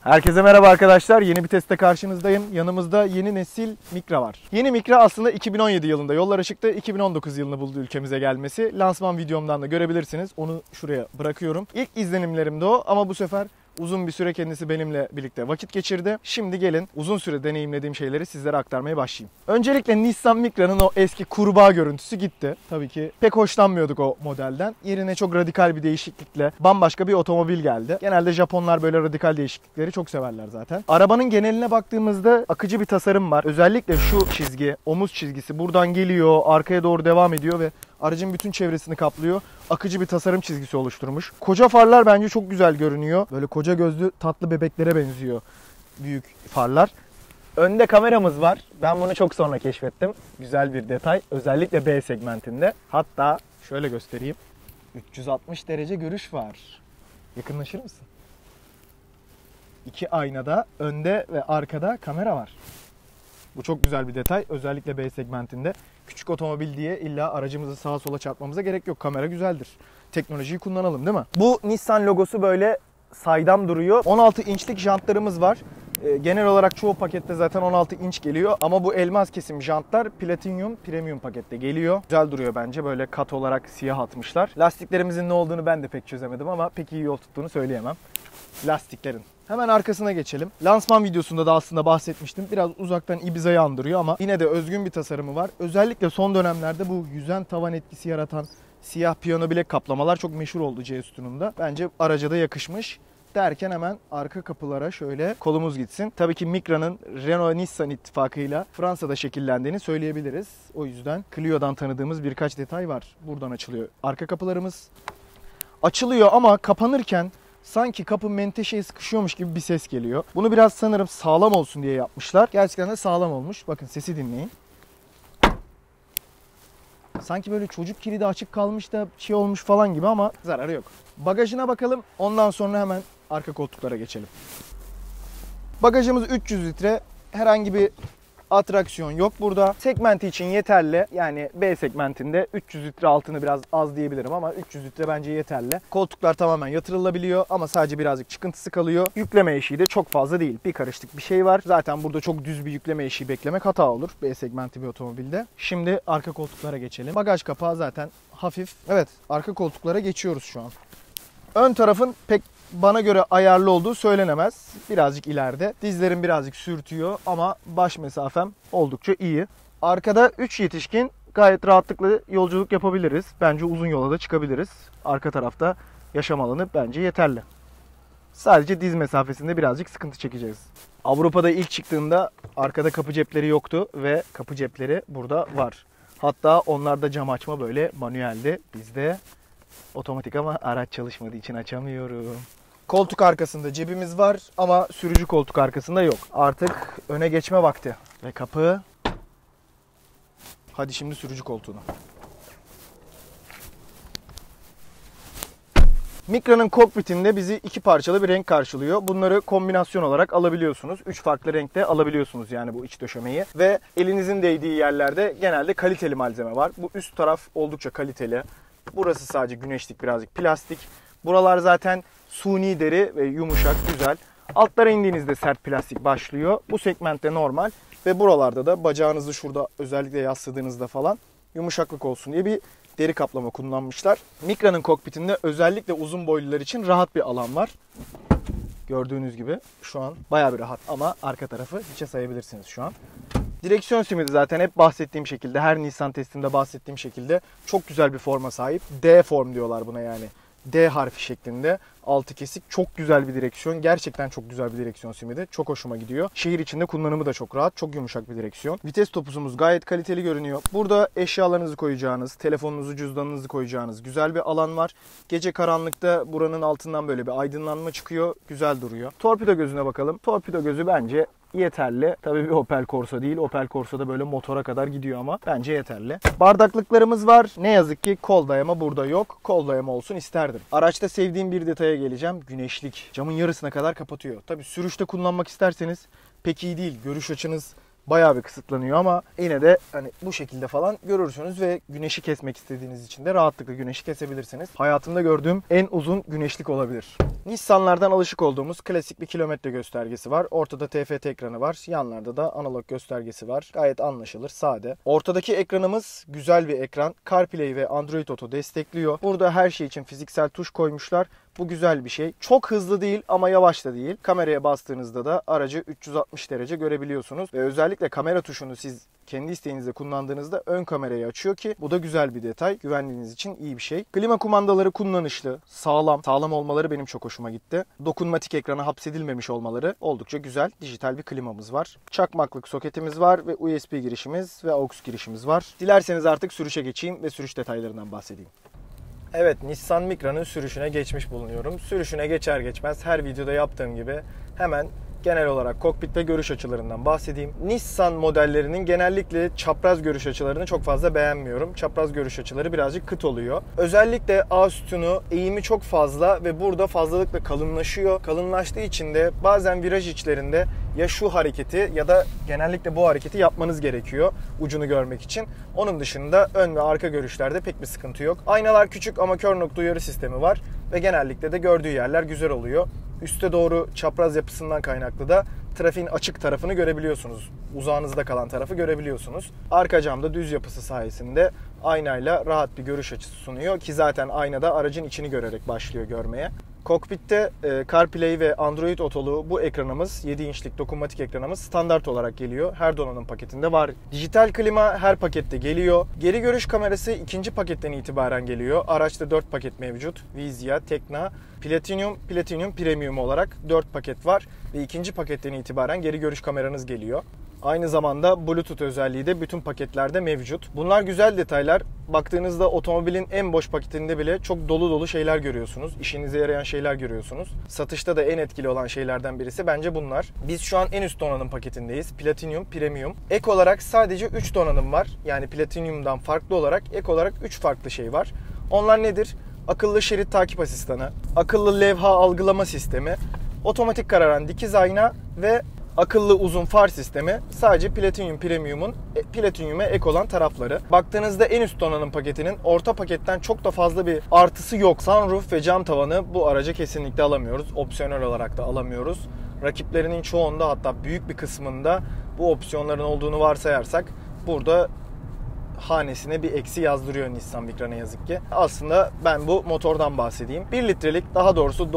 Herkese merhaba arkadaşlar. Yeni bir testte karşınızdayım. Yanımızda yeni nesil Micra var. Yeni Micra aslında 2017 yılında yollara çıktı. 2019 yılını buldu ülkemize gelmesi. Lansman videomdan da görebilirsiniz. Onu şuraya bırakıyorum. İlk izlenimlerim de o ama bu sefer uzun bir süre kendisi benimle birlikte vakit geçirdi. Şimdi gelin uzun süre deneyimlediğim şeyleri sizlere aktarmaya başlayayım. Öncelikle Nissan Micra'nın o eski kurbağa görüntüsü gitti. Tabii ki pek hoşlanmıyorduk o modelden. Yerine çok radikal bir değişiklikle bambaşka bir otomobil geldi. Genelde Japonlar böyle radikal değişiklikleri çok severler zaten. Arabanın geneline baktığımızda akıcı bir tasarım var. Özellikle şu çizgi, omuz çizgisi buradan geliyor, arkaya doğru devam ediyor ve aracın bütün çevresini kaplıyor. Akıcı bir tasarım çizgisi oluşturmuş. Koca farlar bence çok güzel görünüyor. Böyle koca gözlü tatlı bebeklere benziyor büyük farlar. Önde kameramız var. Ben bunu çok sonra keşfettim. Güzel bir detay. Özellikle B segmentinde. Hatta şöyle göstereyim. 360 derece görüş var. Yakınlaşır mısın? İki aynada önde ve arkada kamera var. Bu çok güzel bir detay. Özellikle B segmentinde. Küçük otomobil diye illa aracımızı sağa sola çarpmamıza gerek yok. Kamera güzeldir. Teknolojiyi kullanalım değil mi? Bu Nissan logosu böyle saydam duruyor. 16 inçlik jantlarımız var. Genel olarak çoğu pakette zaten 16 inç geliyor. Ama bu elmas kesim jantlar Platinum Premium pakette geliyor. Güzel duruyor bence. Böyle kat olarak siyah atmışlar. Lastiklerimizin ne olduğunu ben de pek çözemedim ama pek iyi yol tuttuğunu söyleyemem. Lastiklerin. Hemen arkasına geçelim. Lansman videosunda da aslında bahsetmiştim. Biraz uzaktan Ibiza'yı andırıyor ama yine de özgün bir tasarımı var. Özellikle son dönemlerde bu yüzen tavan etkisi yaratan siyah piyano bilek kaplamalar çok meşhur oldu C sütununda. Bence araca da yakışmış. Derken hemen arka kapılara şöyle kolumuz gitsin. Tabii ki Micra'nın Renault-Nissan ittifakıyla Fransa'da şekillendiğini söyleyebiliriz. O yüzden Clio'dan tanıdığımız birkaç detay var. Buradan açılıyor arka kapılarımız. Açılıyor ama kapanırken sanki kapı menteşeye sıkışıyormuş gibi bir ses geliyor. Bunu biraz sanırım sağlam olsun diye yapmışlar. Gerçekten de sağlam olmuş. Bakın sesi dinleyin. Sanki böyle çocuk kilidi açık kalmış da şey olmuş falan gibi ama zararı yok. Bagajına bakalım. Ondan sonra hemen arka koltuklara geçelim. Bagajımız 300 litre. Herhangi bir atraksiyon yok burada. Segmenti için yeterli. Yani B segmentinde 300 litre altını biraz az diyebilirim ama 300 litre bence yeterli. Koltuklar tamamen yatırılabiliyor ama sadece birazcık çıkıntısı kalıyor. Yükleme eşiği de çok fazla değil. Bir karışlık bir şey var. Zaten burada çok düz bir yükleme eşiği beklemek hata olur B segmenti bir otomobilde. Şimdi arka koltuklara geçelim. Bagaj kapağı zaten hafif. Evet, arka koltuklara geçiyoruz şu an. Ön tarafın pek bana göre ayarlı olduğu söylenemez. Birazcık ileride. Dizlerim birazcık sürtüyor ama baş mesafem oldukça iyi. Arkada 3 yetişkin gayet rahatlıkla yolculuk yapabiliriz. Bence uzun yola da çıkabiliriz. Arka tarafta yaşam alanı bence yeterli. Sadece diz mesafesinde birazcık sıkıntı çekeceğiz. Avrupa'da ilk çıktığında arkada kapı cepleri yoktu ve kapı cepleri burada var. Hatta onlarda cam açma böyle manueldi. Bizde otomatik ama araç çalışmadığı için açamıyorum. Koltuk arkasında cebimiz var ama sürücü koltuk arkasında yok. Artık öne geçme vakti. Ve kapı. Hadi şimdi sürücü koltuğuna. Micra'nın kokpitinde bizi iki parçalı bir renk karşılıyor. Bunları kombinasyon olarak alabiliyorsunuz. 3 farklı renkte alabiliyorsunuz yani bu iç döşemeyi. Ve elinizin değdiği yerlerde genelde kaliteli malzeme var. Bu üst taraf oldukça kaliteli. Burası sadece güneşlik, birazcık plastik. Buralar zaten suni deri ve yumuşak, güzel. Altlara indiğinizde sert plastik başlıyor. Bu segmentte normal. Ve buralarda da bacağınızı şurada özellikle yasladığınızda falan yumuşaklık olsun diye bir deri kaplama kullanmışlar. Micra'nın kokpitinde özellikle uzun boylular için rahat bir alan var. Gördüğünüz gibi şu an bayağı bir rahat ama arka tarafı hiçe sayabilirsiniz şu an. Direksiyon simidi zaten hep bahsettiğim şekilde, her Nissan testimde bahsettiğim şekilde çok güzel bir forma sahip. D form diyorlar buna yani. D harfi şeklinde. Altı kesik. Çok güzel bir direksiyon. Gerçekten çok güzel bir direksiyon simidi. Çok hoşuma gidiyor. Şehir içinde kullanımı da çok rahat. Çok yumuşak bir direksiyon. Vites topuzumuz gayet kaliteli görünüyor. Burada eşyalarınızı koyacağınız, telefonunuzu, cüzdanınızı koyacağınız güzel bir alan var. Gece karanlıkta buranın altından böyle bir aydınlanma çıkıyor. Güzel duruyor. Torpido gözüne bakalım. Torpido gözü bence yeterli. Tabii bir Opel Corsa değil. Opel Corsa'da böyle motora kadar gidiyor ama bence yeterli. Bardaklıklarımız var. Ne yazık ki kol dayama burada yok. Kol dayama olsun isterdim. Araçta sevdiğim bir detaya geleceğim. Güneşlik. Camın yarısına kadar kapatıyor. Tabii sürüşte kullanmak isterseniz pek iyi değil. Görüş açınız bayağı bir kısıtlanıyor ama yine de hani bu şekilde falan görürsünüz ve güneşi kesmek istediğiniz için de rahatlıkla güneşi kesebilirsiniz. Hayatımda gördüğüm en uzun güneşlik olabilir. Nissan'lardan alışık olduğumuz klasik bir kilometre göstergesi var. Ortada TFT ekranı var. Yanlarda da analog göstergesi var. Gayet anlaşılır, sade. Ortadaki ekranımız güzel bir ekran. CarPlay ve Android Auto destekliyor. Burada her şey için fiziksel tuş koymuşlar. Bu güzel bir şey. Çok hızlı değil ama yavaş da değil. Kameraya bastığınızda da aracı 360 derece görebiliyorsunuz. Ve özellikle kamera tuşunu siz kendi isteğinizle kullandığınızda ön kamerayı açıyor ki bu da güzel bir detay. Güvenliğiniz için iyi bir şey. Klima kumandaları kullanışlı, sağlam. Sağlam olmaları benim çok hoşuma gitti. Dokunmatik ekrana hapsedilmemiş olmaları oldukça güzel. Dijital bir klimamız var. Çakmaklık soketimiz var ve USB girişimiz ve AUX girişimiz var. Dilerseniz artık sürüşe geçeyim ve sürüş detaylarından bahsedeyim. Evet, Nissan Micra'nın sürüşüne geçmiş bulunuyorum. Sürüşüne geçer geçmez her videoda yaptığım gibi hemen genel olarak kokpit ve görüş açılarından bahsedeyim. Nissan modellerinin genellikle çapraz görüş açılarını çok fazla beğenmiyorum. Çapraz görüş açıları birazcık kıt oluyor. Özellikle A sütunu eğimi çok fazla ve burada fazlalıkla kalınlaşıyor. Kalınlaştığı için de bazen viraj içlerinde ya şu hareketi ya da genellikle bu hareketi yapmanız gerekiyor ucunu görmek için. Onun dışında ön ve arka görüşlerde pek bir sıkıntı yok. Aynalar küçük ama kör nokta uyarı sistemi var ve genellikle de gördüğü yerler güzel oluyor. Üste doğru çapraz yapısından kaynaklı da trafiğin açık tarafını görebiliyorsunuz. Uzağınızda kalan tarafı görebiliyorsunuz. Arka camda düz yapısı sayesinde aynayla rahat bir görüş açısı sunuyor ki zaten aynada aracın içini görerek başlıyor görmeye. Kokpitte CarPlay ve Android Auto'lu bu ekranımız, 7 inçlik dokunmatik ekranımız standart olarak geliyor. Her donanım paketinde var. Dijital klima her pakette geliyor. Geri görüş kamerası ikinci paketten itibaren geliyor. Araçta 4 paket mevcut. Vizia, Tekna, Platinum Premium olarak 4 paket var. Ve ikinci paketten itibaren geri görüş kameranız geliyor. Aynı zamanda Bluetooth özelliği de bütün paketlerde mevcut. Bunlar güzel detaylar. Baktığınızda otomobilin en boş paketinde bile çok dolu dolu şeyler görüyorsunuz. İşinize yarayan şeyler görüyorsunuz. Satışta da en etkili olan şeylerden birisi bence bunlar. Biz şu an en üst donanım paketindeyiz. Platinum Premium. Ek olarak sadece 3 donanım var. Yani Platinum'dan farklı olarak ek olarak 3 farklı şey var. Onlar nedir? Akıllı şerit takip asistanı, akıllı levha algılama sistemi, otomatik kararan dikiz ayna ve akıllı uzun far sistemi sadece Platinum Premium'un Platinum'e ek olan tarafları. Baktığınızda en üst donanım paketinin orta paketten çok da fazla bir artısı yok. Sunroof ve cam tavanı bu araca kesinlikle alamıyoruz. Opsiyonel olarak da alamıyoruz. Rakiplerinin çoğunda, hatta büyük bir kısmında bu opsiyonların olduğunu varsayarsak burada hanesine bir eksi yazdırıyor Nissan Micra ne yazık ki. Aslında ben bu motordan bahsedeyim. 1 litrelik, daha doğrusu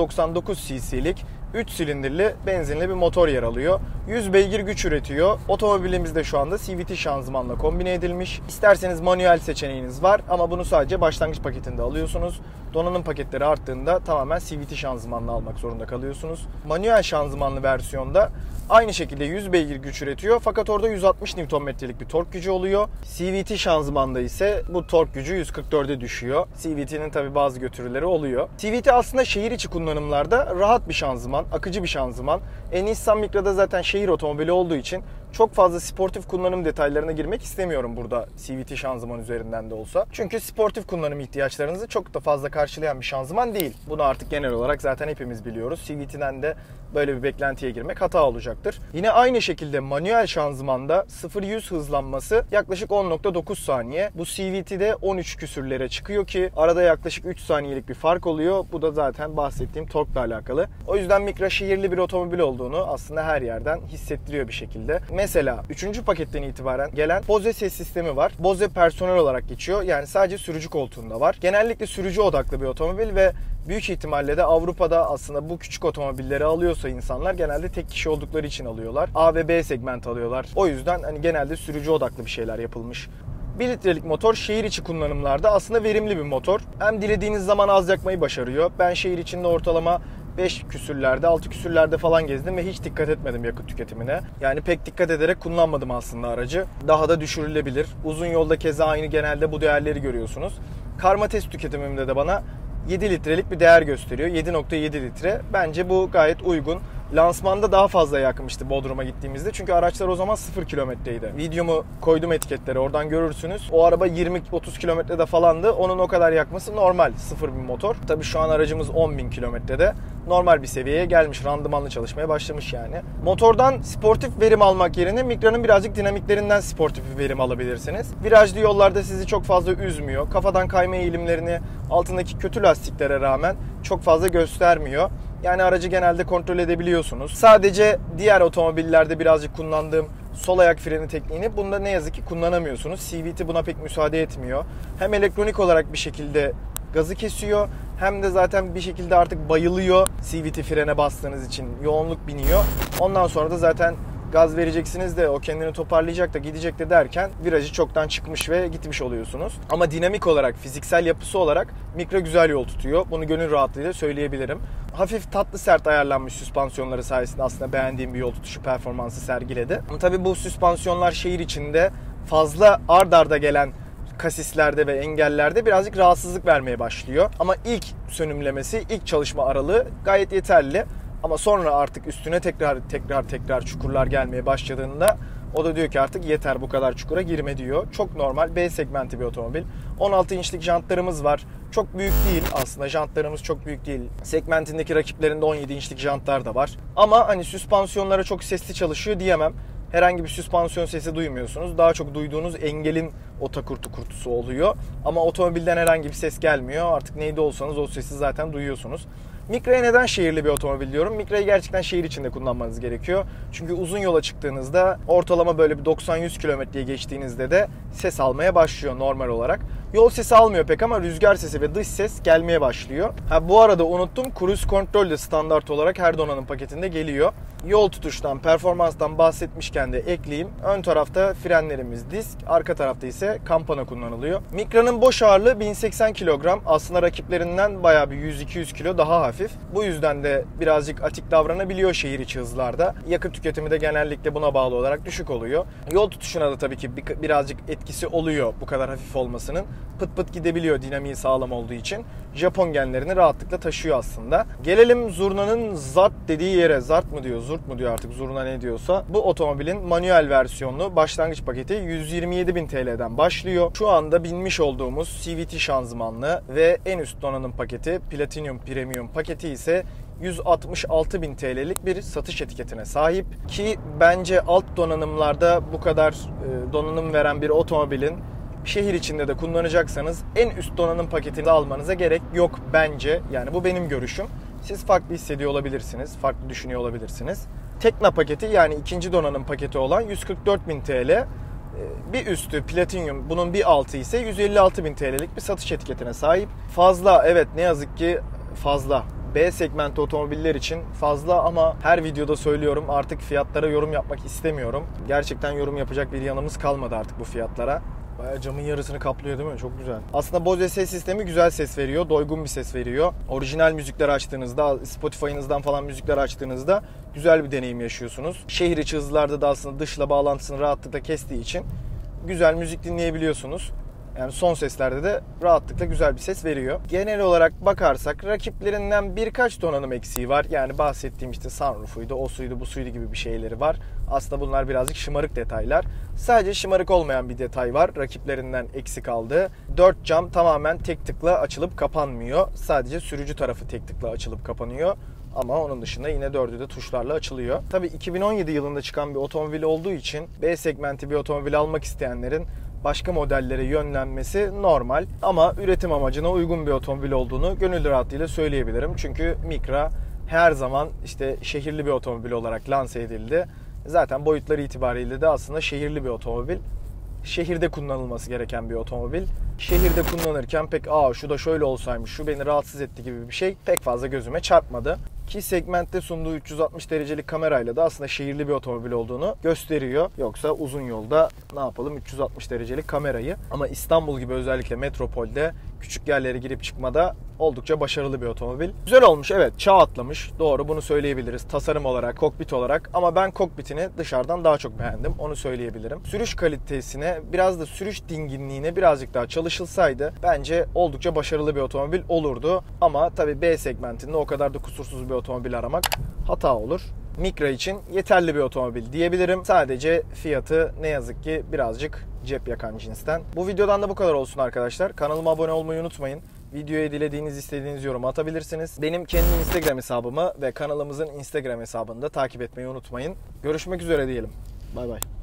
999 cc'lik 3 silindirli benzinli bir motor yer alıyor. 100 beygir güç üretiyor. Otomobilimizde şu anda CVT şanzımanla kombine edilmiş. İsterseniz manuel seçeneğiniz var ama bunu sadece başlangıç paketinde alıyorsunuz. Donanım paketleri arttığında tamamen CVT şanzımanla almak zorunda kalıyorsunuz. Manuel şanzımanlı versiyonda aynı şekilde 100 beygir güç üretiyor fakat orada 160 Nm'lik bir tork gücü oluyor. CVT şanzımanda ise bu tork gücü 144'e düşüyor. CVT'nin tabi bazı götürüleri oluyor. CVT aslında şehir içi kullanımlarda rahat bir şanzıman, akıcı bir şanzıman. Nissan Micra'da zaten şehir otomobili olduğu için çok fazla sportif kullanım detaylarına girmek istemiyorum burada CVT şanzıman üzerinden de olsa. Çünkü sportif kullanım ihtiyaçlarınızı çok da fazla karşılayan bir şanzıman değil. Bunu artık genel olarak zaten hepimiz biliyoruz. CVT'den de böyle bir beklentiye girmek hata olacaktır. Yine aynı şekilde manuel şanzımanda 0-100 hızlanması yaklaşık 10.9 saniye. Bu CVT'de 13 küsürlere çıkıyor ki arada yaklaşık 3 saniyelik bir fark oluyor. Bu da zaten bahsettiğim torkla alakalı. O yüzden Micra şehirli bir otomobil olduğunu aslında her yerden hissettiriyor bir şekilde. Mesela 3. paketten itibaren gelen Bose ses sistemi var. Bose personel olarak geçiyor. Yani sadece sürücü koltuğunda var. Genellikle sürücü odaklı bir otomobil ve büyük ihtimalle de Avrupa'da aslında bu küçük otomobilleri alıyorsa insanlar genelde tek kişi oldukları için alıyorlar. A ve B segment alıyorlar. O yüzden hani genelde sürücü odaklı bir şeyler yapılmış. 1 litrelik motor şehir içi kullanımlarda aslında verimli bir motor. Hem dilediğiniz zaman az yakmayı başarıyor. Ben şehir içinde ortalama 5 küsürlerde, 6 küsürlerde falan gezdim ve hiç dikkat etmedim yakıt tüketimine. Yani pek dikkat ederek kullanmadım aslında aracı. Daha da düşürülebilir. Uzun yolda keza aynı genelde bu değerleri görüyorsunuz. Karma test tüketimimde de bana 7 litrelik bir değer gösteriyor. 7.7 litre. Bence bu gayet uygun. Lansmanda daha fazla yakmıştı Bodrum'a gittiğimizde. Çünkü araçlar o zaman 0 kilometreydi. Videomu koydum etiketleri, oradan görürsünüz. O araba 20-30 kilometrede falandı. Onun o kadar yakması normal. 0 bir motor. Tabii şu an aracımız 10.000 kilometrede. Normal bir seviyeye gelmiş. Randımanlı çalışmaya başlamış yani. Motordan sportif verim almak yerine Micra'nın birazcık dinamiklerinden sportif bir verim alabilirsiniz. Virajlı yollarda sizi çok fazla üzmüyor. Kafadan kayma eğilimlerini altındaki kötü lastiklere rağmen çok fazla göstermiyor. Yani aracı genelde kontrol edebiliyorsunuz. Sadece diğer otomobillerde birazcık kullandığım sol ayak freni tekniğini bunda ne yazık ki kullanamıyorsunuz. CVT buna pek müsaade etmiyor. Hem elektronik olarak bir şekilde gazı kesiyor, hem de zaten bir şekilde artık bayılıyor CVT frene bastığınız için. Yoğunluk biniyor. Ondan sonra da zaten gaz vereceksiniz de o kendini toparlayacak da gidecek de derken virajı çoktan çıkmış ve gitmiş oluyorsunuz. Ama dinamik olarak, fiziksel yapısı olarak Micra güzel yol tutuyor. Bunu gönül rahatlığıyla söyleyebilirim. Hafif tatlı sert ayarlanmış süspansiyonları sayesinde aslında beğendiğim bir yol tutuşu performansı sergiledi. Ama tabii bu süspansiyonlar şehir içinde fazla ard arda gelen kasislerde ve engellerde birazcık rahatsızlık vermeye başlıyor. Ama ilk sönümlemesi, ilk çalışma aralığı gayet yeterli. Ama sonra artık üstüne tekrar çukurlar gelmeye başladığında o da diyor ki artık yeter, bu kadar çukura girme diyor. Çok normal B segmenti bir otomobil. 16 inçlik jantlarımız var. Çok büyük değil aslında, jantlarımız çok büyük değil. Segmentindeki rakiplerinde 17 inçlik jantlar da var. Ama hani süspansiyonlara çok sesli çalışıyor diyemem. Herhangi bir süspansiyon sesi duymuyorsunuz. Daha çok duyduğunuz engelin o takurtu kurtusu oluyor. Ama otomobilden herhangi bir ses gelmiyor. Artık neyde olsanız o sesi zaten duyuyorsunuz. Micra'ya neden şehirli bir otomobil diyorum? Micra'yı gerçekten şehir içinde kullanmanız gerekiyor. Çünkü uzun yola çıktığınızda ortalama böyle bir 90-100 kilometreye geçtiğinizde de ses almaya başlıyor normal olarak. Yol sesi almıyor pek ama rüzgar sesi ve dış ses gelmeye başlıyor. Bu arada unuttum, cruise control de standart olarak her donanım paketinde geliyor. Yol tutuştan, performanstan bahsetmişken de ekleyeyim. Ön tarafta frenlerimiz disk, arka tarafta ise kampana kullanılıyor. Micra'nın boş ağırlığı 1080 kilogram. Aslında rakiplerinden bayağı bir 100-200 kilo daha hafif. Bu yüzden de birazcık atik davranabiliyor şehir içi hızlarda. Yakıt tüketimi de genellikle buna bağlı olarak düşük oluyor. Yol tutuşuna da tabii ki birazcık etkisi oluyor bu kadar hafif olmasının. Pıt pıt gidebiliyor dinamiği sağlam olduğu için. Japon genlerini rahatlıkla taşıyor aslında. Gelelim zurnanın zart dediği yere. Zart mı diyor, zurt mu diyor artık, zurna ne diyorsa. Bu otomobilin manuel versiyonlu başlangıç paketi 127.000 TL'den başlıyor. Şu anda binmiş olduğumuz CVT şanzımanlı ve en üst donanım paketi Platinum Premium paketi ise 166.000 TL'lik bir satış etiketine sahip. Ki bence alt donanımlarda bu kadar donanım veren bir otomobilin şehir içinde de kullanacaksanız en üst donanım paketini almanıza gerek yok bence. Yani bu benim görüşüm. Siz farklı hissediyor olabilirsiniz, farklı düşünüyor olabilirsiniz. Tekna paketi, yani ikinci donanım paketi olan 144.000 TL. Bir üstü Platinum, bunun bir altı ise 156.000 TL'lik bir satış etiketine sahip. Fazla, evet, ne yazık ki fazla. B segmenti otomobiller için fazla ama her videoda söylüyorum, artık fiyatlara yorum yapmak istemiyorum. Gerçekten yorum yapacak bir yanımız kalmadı artık bu fiyatlara. Bayağı camın yarısını kaplıyor değil mi? Çok güzel. Aslında Bose ses sistemi güzel ses veriyor. Doygun bir ses veriyor. Orijinal müzikler açtığınızda, Spotify'ınızdan falan müzikler açtığınızda güzel bir deneyim yaşıyorsunuz. Şehir içi hızlarda da aslında dışla bağlantısını rahatlıkla kestiği için güzel müzik dinleyebiliyorsunuz. Yani son seslerde de rahatlıkla güzel bir ses veriyor. Genel olarak bakarsak rakiplerinden birkaç donanım eksiği var. Yani bahsettiğim işte sunroofuydu, o suydu, bu suydu gibi bir şeyleri var. Aslında bunlar birazcık şımarık detaylar. Sadece şımarık olmayan bir detay var rakiplerinden eksik aldığı. 4 cam tamamen tek tıkla açılıp kapanmıyor. Sadece sürücü tarafı tek tıkla açılıp kapanıyor. Ama onun dışında yine dördü de tuşlarla açılıyor. Tabii 2017 yılında çıkan bir otomobil olduğu için B segmenti bir otomobil almak isteyenlerin başka modellere yönlenmesi normal. Ama üretim amacına uygun bir otomobil olduğunu gönül rahatlığıyla söyleyebilirim. Çünkü Micra her zaman işte şehirli bir otomobil olarak lanse edildi. Zaten boyutları itibariyle de aslında şehirli bir otomobil. Şehirde kullanılması gereken bir otomobil. Şehirde kullanırken pek şu da şöyle olsaymış, şu beni rahatsız etti gibi bir şey pek fazla gözüme çarpmadı. Ki segmentte sunduğu 360 derecelik kamerayla da aslında şehirli bir otomobil olduğunu gösteriyor. Yoksa uzun yolda ne yapalım 360 derecelik kamerayı. Ama İstanbul gibi özellikle metropolde küçük yerlere girip çıkmada oldukça başarılı bir otomobil. Güzel olmuş, evet, çağ atlamış. Doğru, bunu söyleyebiliriz. Tasarım olarak, kokpit olarak. Ama ben kokpitini dışarıdan daha çok beğendim. Onu söyleyebilirim. Sürüş kalitesine, biraz da sürüş dinginliğine birazcık daha çalışılsaydı bence oldukça başarılı bir otomobil olurdu. Ama tabii B segmentinde o kadar da kusursuz bir otomobil aramak hata olur. Micra için yeterli bir otomobil diyebilirim. Sadece fiyatı ne yazık ki birazcık cep yakan cinsten. Bu videodan da bu kadar olsun arkadaşlar. Kanalıma abone olmayı unutmayın. Videoya dilediğiniz, istediğiniz yorumu atabilirsiniz. Benim kendi Instagram hesabımı ve kanalımızın Instagram hesabını da takip etmeyi unutmayın. Görüşmek üzere diyelim. Bay bay.